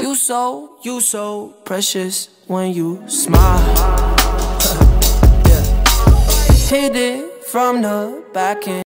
You so precious when you smile. Yeah. Hit it from the back end.